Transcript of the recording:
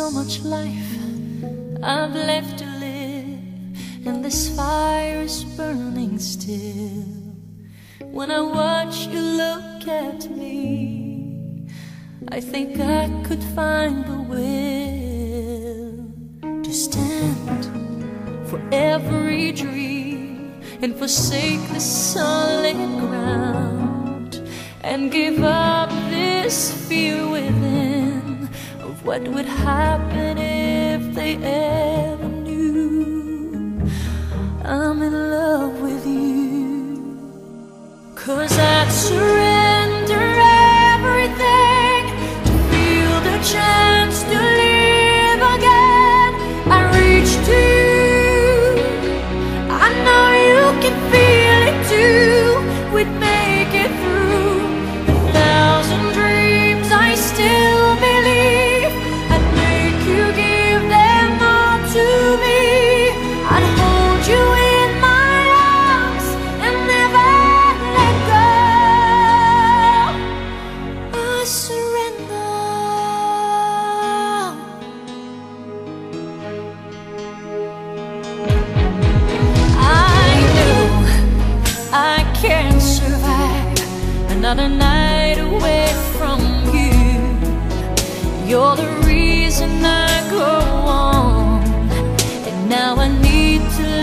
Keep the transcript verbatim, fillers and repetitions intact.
so much life I've left to live, and this fire is burning still. When I watch you look at me, I think I could find the will to stand for every dream and forsake the solid ground, and give up this fear within of what would happen if they ever knew I'm in love with you. 'Cause I'd surrender everything to feel the chance to live again. I reach to you, I know you can feel it too. We'd make it through a thousand dreams, I still believe. I'd make you give them all to me. I'd hold you in my arms and never let go. I surrender. I know I can't survive another night away from you. You're the reason I go on, and now I need to